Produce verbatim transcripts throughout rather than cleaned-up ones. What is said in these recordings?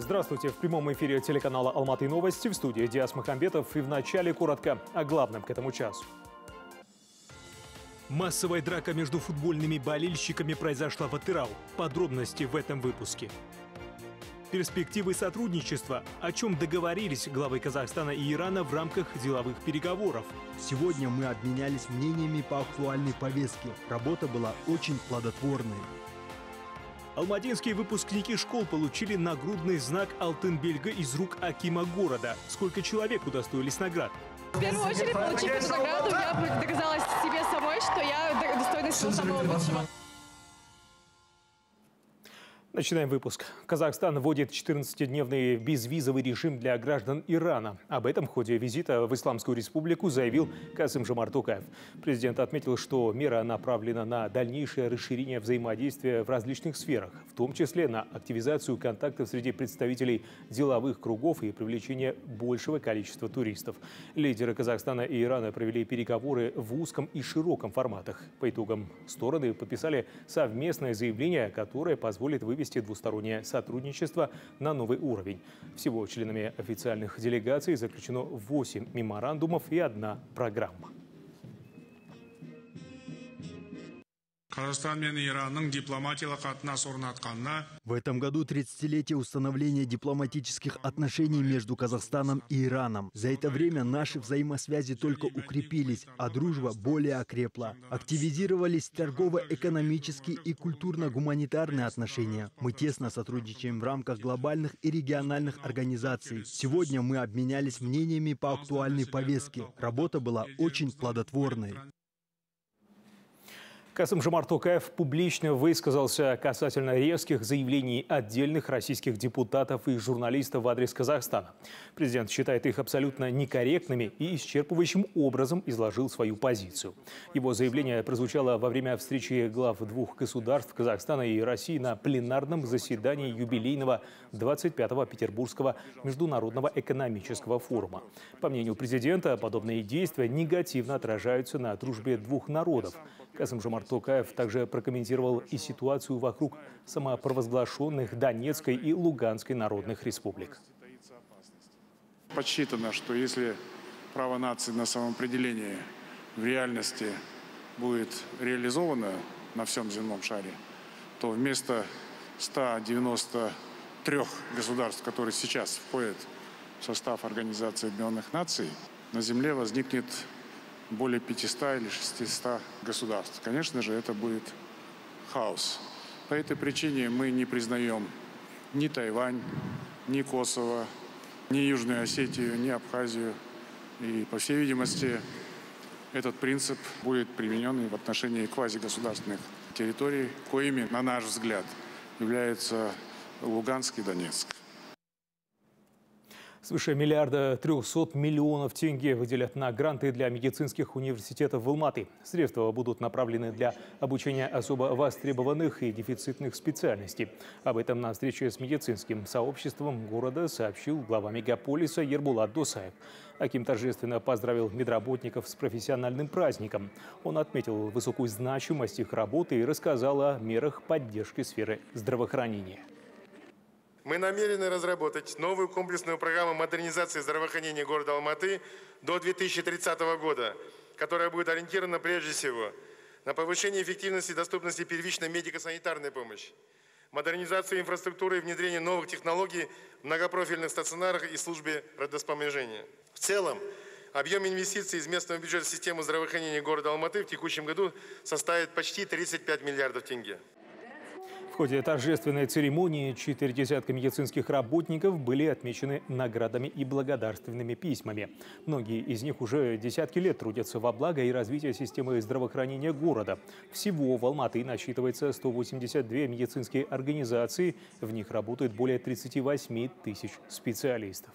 Здравствуйте. В прямом эфире телеканала «Алматы новости», в студии Диас Махамбетов. И в начале коротко о главном к этому часу. Массовая драка между футбольными болельщиками произошла в Атырау. Подробности в этом выпуске. Перспективы сотрудничества. О чем договорились главы Казахстана и Ирана в рамках деловых переговоров. Сегодня мы обменялись мнениями по актуальной повестке. Работа была очень плодотворной. Алматинские выпускники школ получили нагрудный знак «Алтын Бельга» из рук акима города. Сколько человек удостоились наград? В первую очередь, получив эту награду, я доказалась себе самой, что я достойна всего самого лучшего. Начинаем выпуск. Казахстан вводит четырнадцатидневный безвизовый режим для граждан Ирана. Об этом в ходе визита в Исламскую республику заявил Касым-Жомарт Токаев. Президент отметил, что мера направлена на дальнейшее расширение взаимодействия в различных сферах, в том числе на активизацию контактов среди представителей деловых кругов и привлечение большего количества туристов. Лидеры Казахстана и Ирана провели переговоры в узком и широком форматах. По итогам стороны подписали совместное заявление, которое позволит вывести вывести двустороннее сотрудничество на новый уровень. Всего членами официальных делегаций заключено восемь меморандумов и одна программа. В этом году тридцатилетие установления дипломатических отношений между Казахстаном и Ираном. За это время наши взаимосвязи только укрепились, а дружба более окрепла. Активизировались торгово-экономические и культурно-гуманитарные отношения. Мы тесно сотрудничаем в рамках глобальных и региональных организаций. Сегодня мы обменялись мнениями по актуальной повестке. Работа была очень плодотворной. Касым-Жомарт Токаев публично высказался касательно резких заявлений отдельных российских депутатов и журналистов в адрес Казахстана. Президент считает их абсолютно некорректными и исчерпывающим образом изложил свою позицию. Его заявление прозвучало во время встречи глав двух государств Казахстана и России на пленарном заседании юбилейного двадцать пятого Петербургского международного экономического форума. По мнению президента, подобные действия негативно отражаются на дружбе двух народов. Касым-Жомарт Токаев также прокомментировал и ситуацию вокруг самопровозглашенных Донецкой и Луганской народных республик. Подсчитано, что если право нации на самоопределение в реальности будет реализовано на всем земном шаре, то вместо ста девяноста трёх государств, которые сейчас входят в состав Организации Объединенных Наций, на Земле возникнет более пятисот или шестисот государств. Конечно же, это будет хаос. По этой причине мы не признаем ни Тайвань, ни Косово, ни Южную Осетию, ни Абхазию. И, по всей видимости, этот принцип будет применен и в отношении квазигосударственных территорий, коими, на наш взгляд, являются Луганск и Донецк. Свыше миллиарда трехсот миллионов тенге выделят на гранты для медицинских университетов в Алматы. Средства будут направлены для обучения особо востребованных и дефицитных специальностей. Об этом на встрече с медицинским сообществом города сообщил глава мегаполиса Ербулат Досаев. Аким торжественно поздравил медработников с профессиональным праздником. Он отметил высокую значимость их работы и рассказал о мерах поддержки сферы здравоохранения. Мы намерены разработать новую комплексную программу модернизации здравоохранения города Алматы до две тысячи тридцатого года, которая будет ориентирована прежде всего на повышение эффективности и доступности первичной медико-санитарной помощи, модернизацию инфраструктуры и внедрение новых технологий в многопрофильных стационарах и службе родовспоможения. В целом, объем инвестиций из местного бюджета в систему здравоохранения города Алматы в текущем году составит почти тридцать пять миллиардов тенге. В ходе торжественной церемонии четыре десятка медицинских работников были отмечены наградами и благодарственными письмами. Многие из них уже десятки лет трудятся во благо и развитие системы здравоохранения города. Всего в Алматы насчитывается сто восемьдесят две медицинские организации. В них работают более тридцати восьми тысяч специалистов.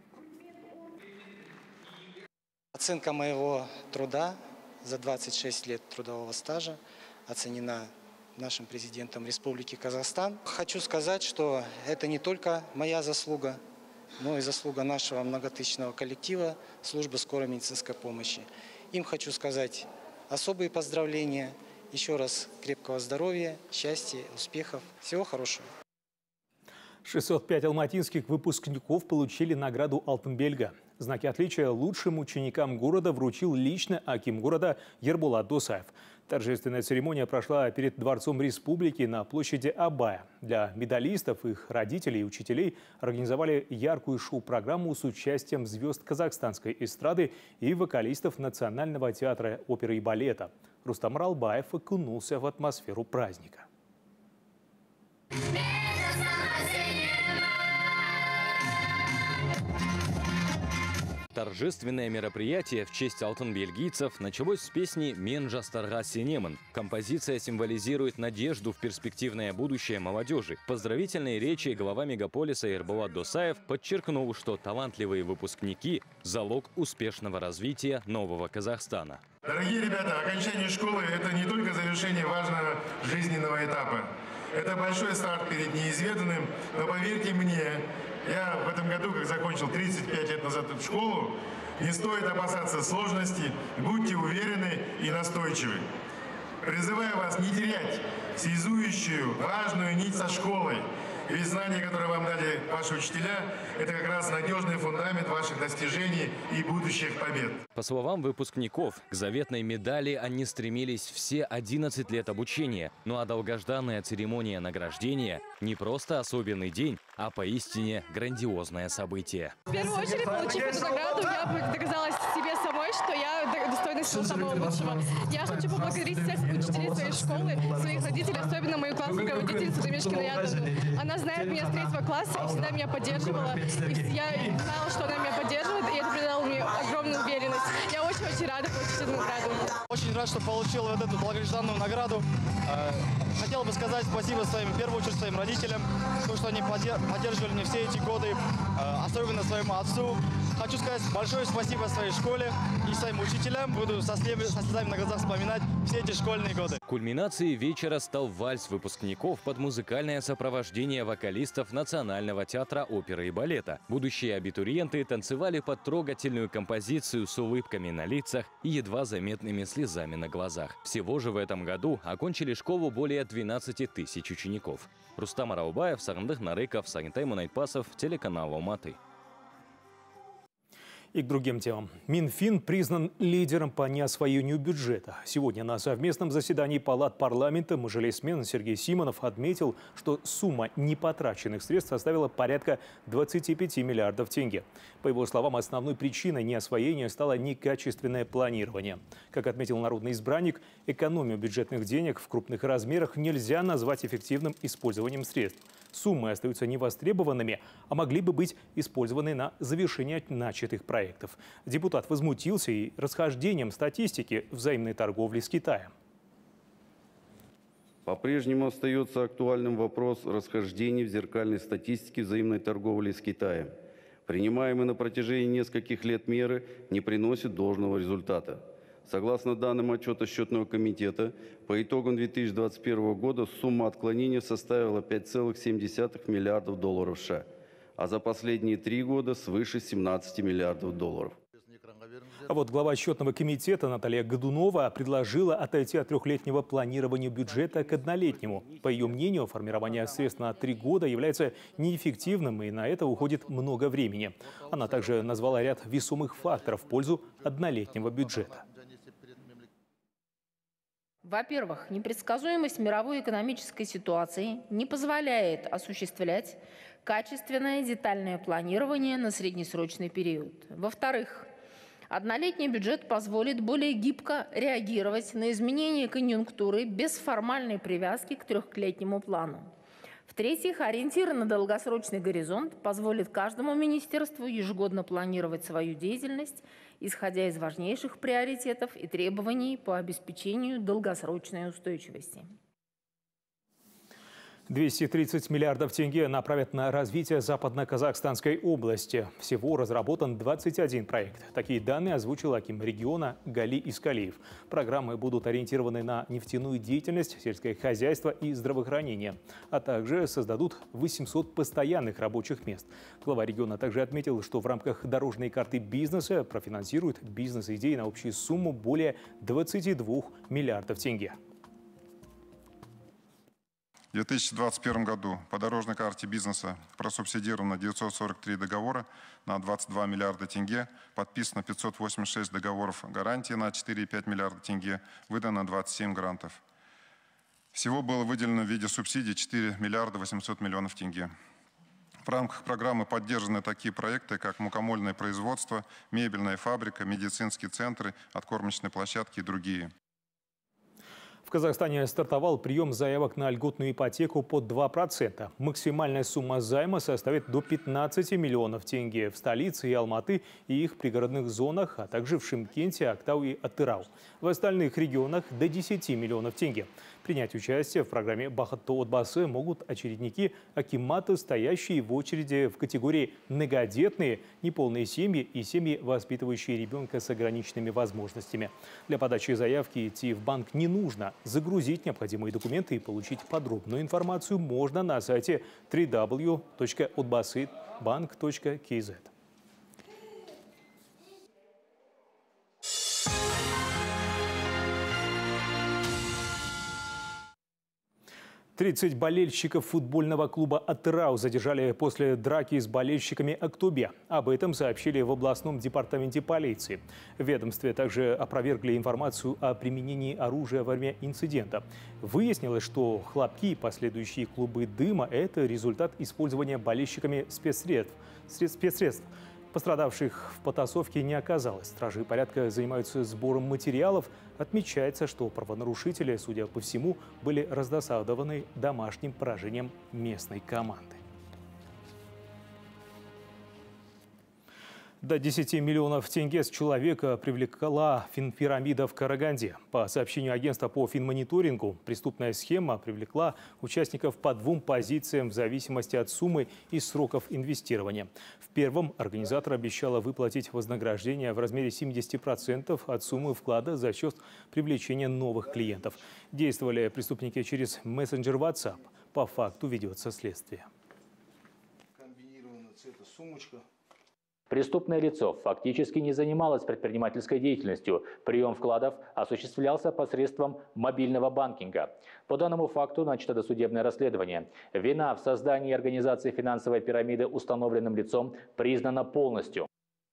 Оценка моего труда за двадцать шесть лет трудового стажа оценена нашим президентом Республики Казахстан. Хочу сказать, что это не только моя заслуга, но и заслуга нашего многотысячного коллектива службы скорой медицинской помощи. Им хочу сказать особые поздравления, еще раз крепкого здоровья, счастья, успехов, всего хорошего. шестьсот пять алматинских выпускников получили награду «Алтын-Бельга». Знаки отличия лучшим ученикам города вручил лично аким города Ерболат Досаев. Торжественная церемония прошла перед Дворцом Республики на площади Абая. Для медалистов, их родителей и учителей организовали яркую шоу-программу с участием звезд казахстанской эстрады и вокалистов Национального театра оперы и балета. Рустам Ралбаев окунулся в атмосферу праздника. Торжественное мероприятие в честь алтын-бельгийцев началось с песни «Мен жастарға сенемін». Композиция символизирует надежду в перспективное будущее молодежи. В поздравительной речи глава мегаполиса Ерболат Досаев подчеркнул, что талантливые выпускники – залог успешного развития нового Казахстана. Дорогие ребята, окончание школы – это не только завершение важного жизненного этапа. Это большой старт перед неизведанным, но поверьте мне, я в этом году, как закончил тридцать пять лет назад в школу, не стоит опасаться сложностей, будьте уверены и настойчивы. Призываю вас не терять связующую важную нить со школой. Ведь знания, которые вам дали ваши учителя, это как раз надежный фундамент ваших достижений и будущих побед. По словам выпускников, к заветной медали они стремились все одиннадцать лет обучения. Ну а долгожданная церемония награждения – не просто особенный день, а поистине грандиозное событие. В первую очередь, получив эту награду, я доказала себе самой, что я достойна всего самого лучшего. Я хочу поблагодарить всех учителей своей школы, своих родителей, особенно мою классную руководительницу Дамешкину Ятану. Она знает меня с третьего класса и всегда меня поддерживала. И я знала, что она меня поддерживает, и это придало мне огромную уверенность. Я очень-очень рада получить эту награду. Очень рад, что получил вот эту долгожданную награду. Хотел бы сказать спасибо своим, в первую очередь своим родителям, потому что они поддерживали меня все эти годы, особенно своему отцу. Хочу сказать большое спасибо своей школе и своим учителям. Буду со слезами на глазах вспоминать все эти школьные годы. Кульминацией вечера стал вальс выпускников под музыкальное сопровождение вокалистов Национального театра оперы и балета. Будущие абитуриенты танцевали под трогательную композицию с улыбками на лицах и едва заметными слезами на глазах. Всего же в этом году окончили школу более двенадцати тысяч учеников. Рустам Ралбаев, Сагындых Нарыков, Сагынтай Мунайтпасов, телеканал Алматы. И к другим темам. Минфин признан лидером по неосвоению бюджета. Сегодня на совместном заседании палат парламента мажилисмен Сергей Симонов отметил, что сумма непотраченных средств составила порядка двадцати пяти миллиардов тенге. По его словам, основной причиной неосвоения стало некачественное планирование. Как отметил народный избранник, экономию бюджетных денег в крупных размерах нельзя назвать эффективным использованием средств. Суммы остаются невостребованными, а могли бы быть использованы на завершение начатых проектов. Депутат возмутился и расхождением статистики взаимной торговли с Китаем. По-прежнему остается актуальным вопрос расхождений в зеркальной статистике взаимной торговли с Китаем. Принимаемые на протяжении нескольких лет меры не приносят должного результата. Согласно данным отчета Счетного комитета, по итогам две тысячи двадцать первого года сумма отклонения составила пять целых семь десятых миллиардов долларов США, а за последние три года свыше семнадцати миллиардов долларов. А вот глава Счетного комитета Наталья Годунова предложила отойти от трехлетнего планирования бюджета к однолетнему. По ее мнению, формирование средств на три года является неэффективным, и на это уходит много времени. Она также назвала ряд весомых факторов в пользу однолетнего бюджета. Во-первых, непредсказуемость мировой экономической ситуации не позволяет осуществлять качественное детальное планирование на среднесрочный период. Во-вторых, однолетний бюджет позволит более гибко реагировать на изменения конъюнктуры без формальной привязки к трехлетнему плану. В-третьих, ориентир на долгосрочный горизонт позволит каждому министерству ежегодно планировать свою деятельность, исходя из важнейших приоритетов и требований по обеспечению долгосрочной устойчивости. двести тридцать миллиардов тенге направят на развитие Западно-Казахстанской области. Всего разработан двадцать один проект. Такие данные озвучил аким региона Гали Искалиев. Программы будут ориентированы на нефтяную деятельность, сельское хозяйство и здравоохранение, а также создадут восемьсот постоянных рабочих мест. Глава региона также отметил, что в рамках дорожной карты бизнеса профинансируют бизнес-идеи на общую сумму более двадцати двух миллиардов тенге. В две тысячи двадцать первом году по дорожной карте бизнеса просубсидировано девятьсот сорок три договора на двадцать два миллиарда тенге, подписано пятьсот восемьдесят шесть договоров гарантии на четыре и пять миллиарда тенге, выдано двадцать семь грантов. Всего было выделено в виде субсидий четыре миллиарда восемьсот миллионов тенге. В рамках программы поддержаны такие проекты, как мукомольное производство, мебельная фабрика, медицинские центры, откормочные площадки и другие. В Казахстане стартовал прием заявок на льготную ипотеку под два процента. Максимальная сумма займа составит до пятнадцати миллионов тенге в столице и Алматы и их пригородных зонах, а также в Шымкенте, Актау и Атырау. В остальных регионах до десяти миллионов тенге. Принять участие в программе «Бақытты отбасы» могут очередники акимата, стоящие в очереди в категории многодетные, неполные семьи и семьи, воспитывающие ребенка с ограниченными возможностями. Для подачи заявки идти в банк не нужно. Загрузить необходимые документы и получить подробную информацию можно на сайте дабл ю дабл ю дабл ю точка отбасыбанк точка кей зет. тридцать болельщиков футбольного клуба «Атырау» задержали после драки с болельщиками «Актобе». Об этом сообщили в областном департаменте полиции. В ведомстве также опровергли информацию о применении оружия во время инцидента. Выяснилось, что хлопки и последующие клубы дыма – это результат использования болельщиками спецсредств. спецсредств. Пострадавших в потасовке не оказалось. Стражи порядка занимаются сбором материалов. Отмечается, что правонарушители, судя по всему, были раздосадованы домашним поражением местной команды. До десяти миллионов тенге с человека привлекла финпирамида в Караганде. По сообщению агентства по финмониторингу, преступная схема привлекла участников по двум позициям в зависимости от суммы и сроков инвестирования. В первом организатор обещала выплатить вознаграждение в размере семидесяти процентов от суммы вклада за счет привлечения новых клиентов. Действовали преступники через мессенджер WhatsApp. По факту ведется следствие. Комбинированная сумочка. Преступное лицо фактически не занималось предпринимательской деятельностью. Прием вкладов осуществлялся посредством мобильного банкинга. По данному факту начато досудебное расследование. Вина в создании и организации финансовой пирамиды установленным лицом признана полностью.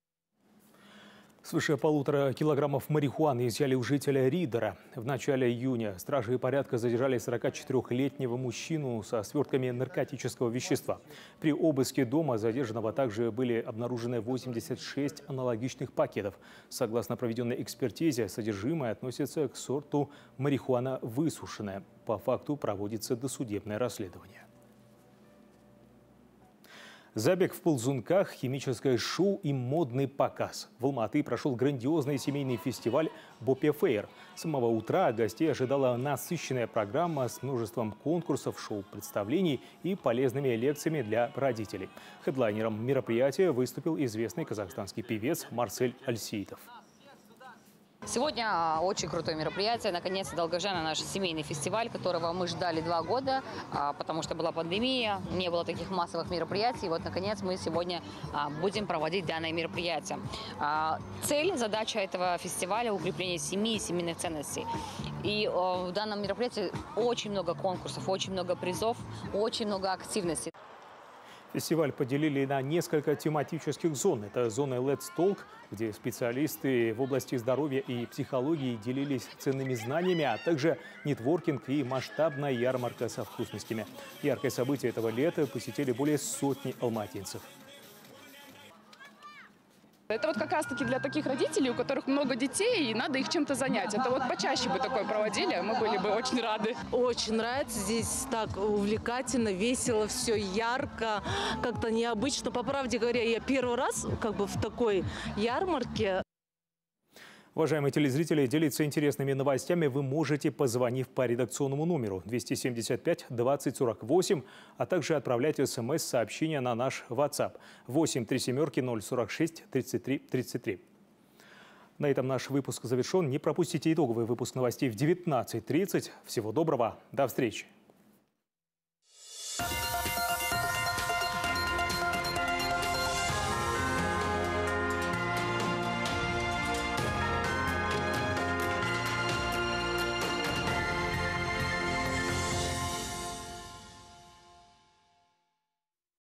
Свыше полутора килограммов марихуаны изъяли у жителя Ридера. В начале июня стражи порядка задержали сорокачетырёхлетнего мужчину со свертками наркотического вещества. При обыске дома задержанного также были обнаружены восемьдесят шесть аналогичных пакетов. Согласно проведенной экспертизе, содержимое относится к сорту марихуана высушенная. По факту проводится досудебное расследование. Забег в ползунках, химическое шоу и модный показ. В Алматы прошел грандиозный семейный фестиваль «Бопе Фейр». С самого утра гостей ожидала насыщенная программа с множеством конкурсов, шоу-представлений и полезными лекциями для родителей. Хедлайнером мероприятия выступил известный казахстанский певец Марсель Альсеитов. Сегодня очень крутое мероприятие. Наконец-то долгожданный наш семейный фестиваль, которого мы ждали два года, потому что была пандемия, не было таких массовых мероприятий. И вот, наконец, мы сегодня будем проводить данное мероприятие. Цель, задача этого фестиваля – укрепление семьи и семейных ценностей. И в данном мероприятии очень много конкурсов, очень много призов, очень много активностей. Фестиваль поделили на несколько тематических зон. Это зона Let's Talk, где специалисты в области здоровья и психологии делились ценными знаниями, а также нетворкинг и масштабная ярмарка со вкусностями. Яркое событие этого лета посетили более сотни алматинцев. Это вот как раз-таки для таких родителей, у которых много детей, и надо их чем-то занять. Это вот почаще бы такое проводили, мы были бы очень рады. Очень нравится, здесь так увлекательно, весело, все ярко, как-то необычно. По правде говоря, я первый раз как бы в такой ярмарке. Уважаемые телезрители, делиться интересными новостями вы можете, позвонив по редакционному номеру двести семьдесят пять двадцать сорок восемь, а также отправлять смс-сообщения на наш WhatsApp восемь три семерки ноль сорок шесть тридцать три тридцать три. На этом наш выпуск завершен. Не пропустите итоговый выпуск новостей в девятнадцать тридцать. Всего доброго. До встречи.